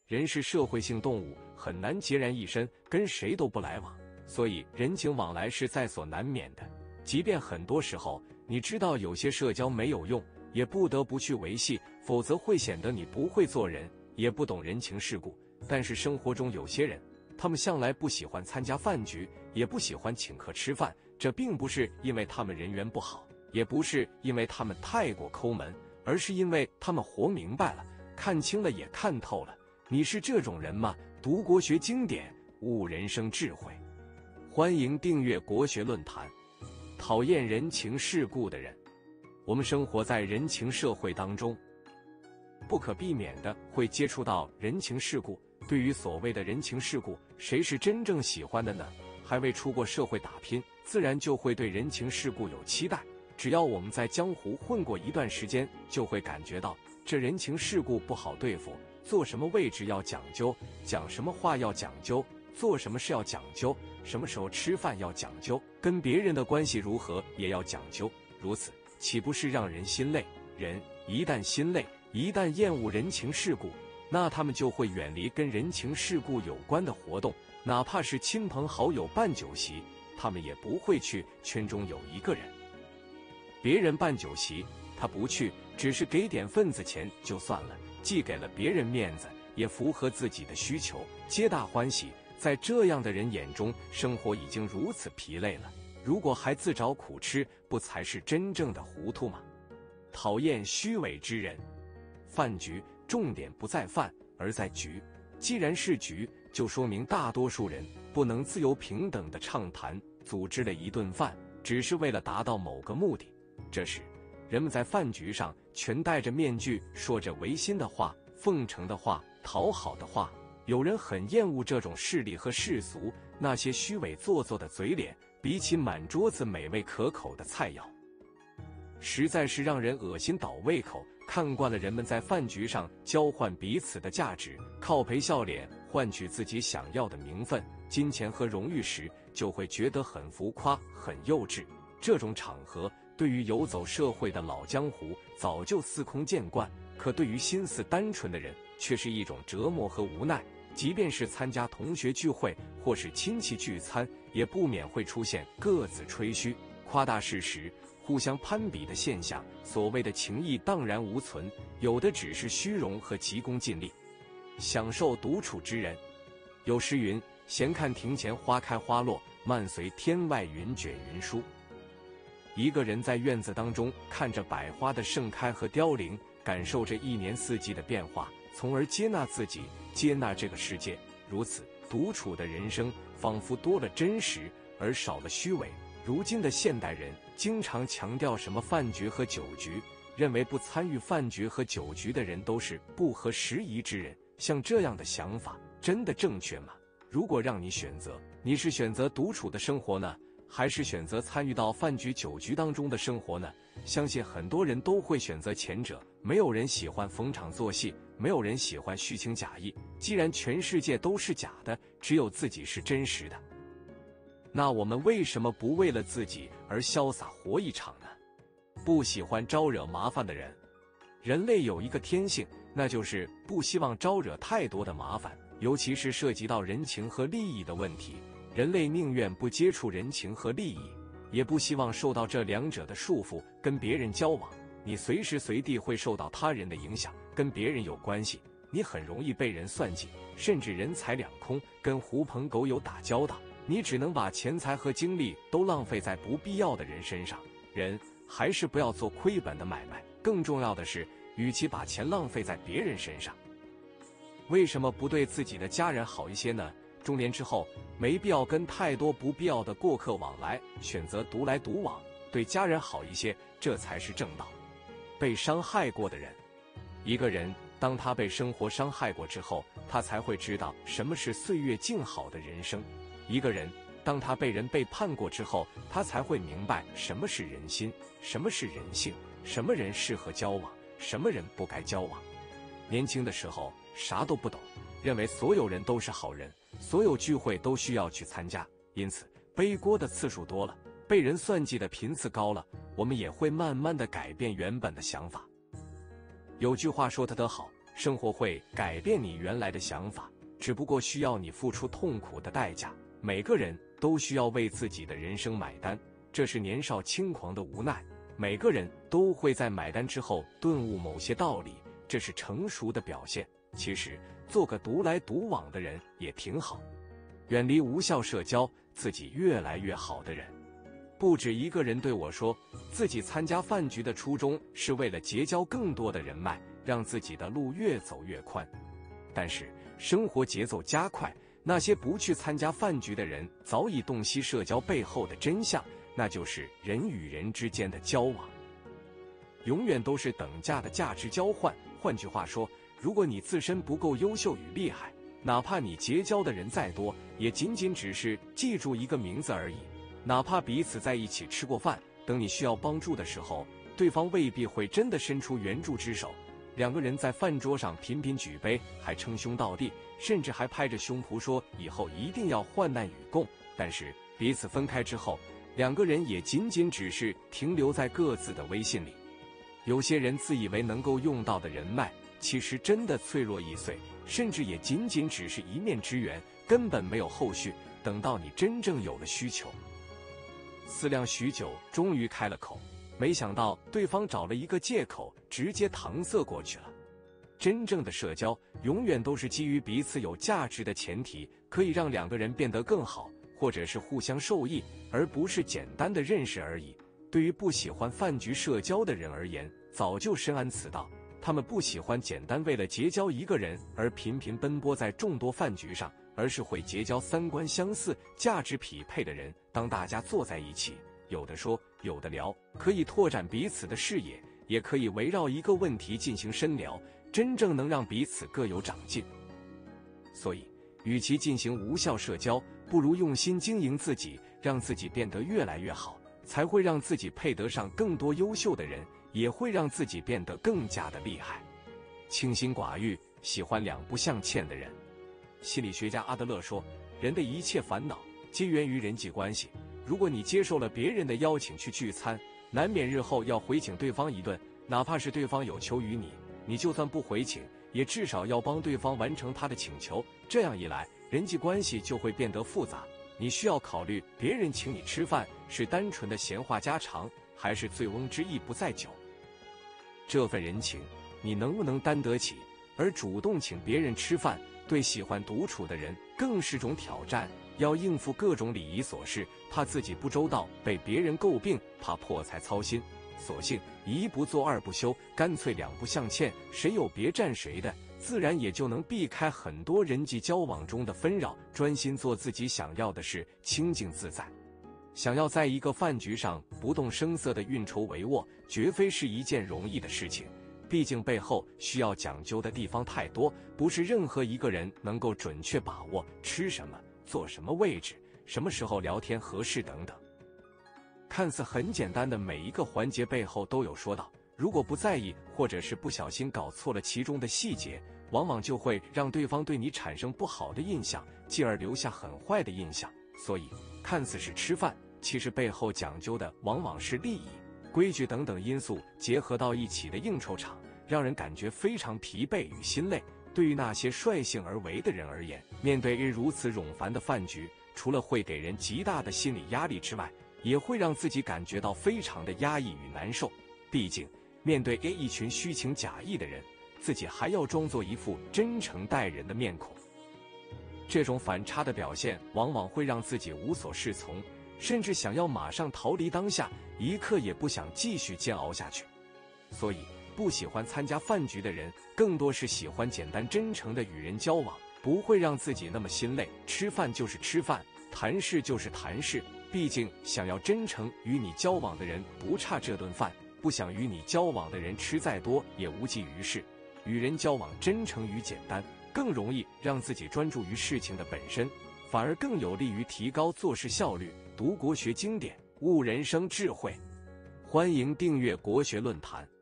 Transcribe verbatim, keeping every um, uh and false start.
人是社会性动物，很难孑然一身，跟谁都不来往，所以人情往来是在所难免的。即便很多时候你知道有些社交没有用，也不得不去维系，否则会显得你不会做人，也不懂人情世故。但是生活中有些人，他们向来不喜欢参加饭局，也不喜欢请客吃饭，这并不是因为他们人缘不好，也不是因为他们太过抠门，而是因为他们活明白了，看清了也看透了。你是这种人吗？读国学经典，悟人生智慧。欢迎订阅国学论坛。讨厌人情世故的人。我们生活在人情社会当中，不可避免的会接触到人情世故。对于所谓的人情世故，谁是真正喜欢的呢？还未出过社会打拼，自然就会对人情世故有期待。只要我们在江湖混过一段时间，就会感觉到这人情世故不好对付，坐什么位置要讲究，讲什么话要讲究，做什么事要讲究，什么时候吃饭要讲究，跟别人的关系如何也要讲究。如此岂不是让人心累？人一旦心累，一旦厌恶人情世故，那他们就会远离跟人情世故有关的活动，哪怕是亲朋好友办酒席，他们也不会去。圈中有一个人，别人办酒席，他不去，只是给点份子钱就算了，既给了别人面子，也符合自己的需求，皆大欢喜。在这样的人眼中，生活已经如此疲累了，如果还自找苦吃，不才是真正的糊涂吗？讨厌虚伪之人。饭局重点不在饭，而在局。既然是局，就说明大多数人不能自由平等的畅谈，组织了一顿饭，只是为了达到某个目的。这时，人们在饭局上全戴着面具，说着违心的话、奉承的话、讨好的话。有人很厌恶这种势力和世俗，那些虚伪做作的嘴脸，比起满桌子美味可口的菜肴，实在是让人恶心倒胃口。看惯了人们在饭局上交换彼此的价值，靠赔笑脸换取自己想要的名分、金钱和荣誉时，就会觉得很浮夸、很幼稚。这种场合对于游走社会的老江湖早就司空见惯，可对于心思单纯的人却是一种折磨和无奈。即便是参加同学聚会或是亲戚聚餐，也不免会出现各自吹嘘、夸大事实、互相攀比的现象。所谓的情谊荡然无存，有的只是虚荣和急功近利。享受独处之人。有诗云：闲看庭前花开花落，漫随天外云卷云舒。一个人在院子当中看着百花的盛开和凋零，感受着一年四季的变化，从而接纳自己，接纳这个世界。如此独处的人生，仿佛多了真实，而少了虚伪。如今的现代人经常强调什么饭局和酒局，认为不参与饭局和酒局的人都是不合时宜之人。像这样的想法真的正确吗？如果让你选择，你是选择独处的生活呢，还是选择参与到饭局酒局当中的生活呢？相信很多人都会选择前者。没有人喜欢逢场作戏，没有人喜欢虚情假意。既然全世界都是假的，只有自己是真实的，那我们为什么不为了自己而潇洒活一场呢？不喜欢招惹麻烦的人。人类有一个天性，那就是不希望招惹太多的麻烦，尤其是涉及到人情和利益的问题。人类宁愿不接触人情和利益，也不希望受到这两者的束缚。跟别人交往，你随时随地会受到他人的影响，跟别人有关系，你很容易被人算计，甚至人财两空。跟狐朋狗友打交道，你只能把钱财和精力都浪费在不必要的人身上。人还是不要做亏本的买卖。更重要的是，与其把钱浪费在别人身上，为什么不对自己的家人好一些呢？中年之后，没必要跟太多不必要的过客往来，选择独来独往，对家人好一些，这才是正道。被伤害过的人。一个人当他被生活伤害过之后，他才会知道什么是岁月静好的人生。一个人当他被人背叛过之后，他才会明白什么是人心，什么是人性，什么人适合交往，什么人不该交往。年轻的时候啥都不懂，认为所有人都是好人，所有聚会都需要去参加，因此背锅的次数多了，被人算计的频次高了，我们也会慢慢的改变原本的想法。有句话说得得好， 生活会改变你原来的想法，只不过需要你付出痛苦的代价。每个人都需要为自己的人生买单，这是年少轻狂的无奈。每个人都会在买单之后顿悟某些道理，这是成熟的表现。其实做个独来独往的人也挺好，远离无效社交，自己越来越好的人。不止一个人对我说，自己参加饭局的初衷是为了结交更多的人脉，让自己的路越走越宽。但是生活节奏加快，那些不去参加饭局的人早已洞悉社交背后的真相，那就是人与人之间的交往永远都是等价的价值交换。换句话说，如果你自身不够优秀与厉害，哪怕你结交的人再多，也仅仅只是记住一个名字而已。哪怕彼此在一起吃过饭，等你需要帮助的时候，对方未必会真的伸出援助之手。两个人在饭桌上频频举杯，还称兄道弟，甚至还拍着胸脯说以后一定要患难与共。但是彼此分开之后，两个人也仅仅只是停留在各自的微信里。有些人自以为能够用到的人脉，其实真的脆弱易碎，甚至也仅仅只是一面之缘，根本没有后续。等到你真正有了需求，思量许久，终于开了口，没想到对方找了一个借口，直接搪塞过去了。真正的社交永远都是基于彼此有价值的前提，可以让两个人变得更好，或者是互相受益，而不是简单的认识而已。对于不喜欢饭局社交的人而言，早就深谙此道。他们不喜欢简单为了结交一个人而频频奔波在众多饭局上，而是会结交三观相似、价值匹配的人。当大家坐在一起，有的说，有的聊，可以拓展彼此的视野，也可以围绕一个问题进行深聊，真正能让彼此各有长进。所以，与其进行无效社交，不如用心经营自己，让自己变得越来越好，才会让自己配得上更多优秀的人，也会让自己变得更加的厉害。清心寡欲，喜欢两不相欠的人。心理学家阿德勒说，人的一切烦恼皆源于人际关系。如果你接受了别人的邀请去聚餐，难免日后要回请对方一顿，哪怕是对方有求于你，你就算不回请，也至少要帮对方完成他的请求。这样一来，人际关系就会变得复杂。你需要考虑，别人请你吃饭是单纯的闲话家常，还是醉翁之意不在酒？这份人情你能不能担得起？而主动请别人吃饭，对喜欢独处的人更是种挑战，要应付各种礼仪琐事，怕自己不周到被别人诟病，怕破财操心，索性一不做二不休，干脆两不相欠，谁有别占谁的，自然也就能避开很多人际交往中的纷扰，专心做自己想要的事，清静自在。想要在一个饭局上不动声色地运筹帷幄，绝非是一件容易的事情。毕竟背后需要讲究的地方太多，不是任何一个人能够准确把握吃什么、坐什么位置、什么时候聊天合适等等。看似很简单的每一个环节背后都有说道，如果不在意，或者是不小心搞错了其中的细节，往往就会让对方对你产生不好的印象，继而留下很坏的印象。所以看似是吃饭，其实背后讲究的往往是利益、规矩等等因素结合到一起的应酬场，让人感觉非常疲惫与心累。对于那些率性而为的人而言，面对如此冗繁的饭局，除了会给人极大的心理压力之外，也会让自己感觉到非常的压抑与难受。毕竟面对一群虚情假意的人，自己还要装作一副真诚待人的面孔，这种反差的表现往往会让自己无所适从，甚至想要马上逃离当下，一刻也不想继续煎熬下去。所以不喜欢参加饭局的人，更多是喜欢简单真诚的与人交往，不会让自己那么心累。吃饭就是吃饭，谈事就是谈事，毕竟想要真诚与你交往的人不差这顿饭，不想与你交往的人吃再多也无济于事。与人交往真诚与简单，更容易让自己专注于事情的本身，反而更有利于提高做事效率。读国学经典，悟人生智慧。欢迎订阅国学论坛。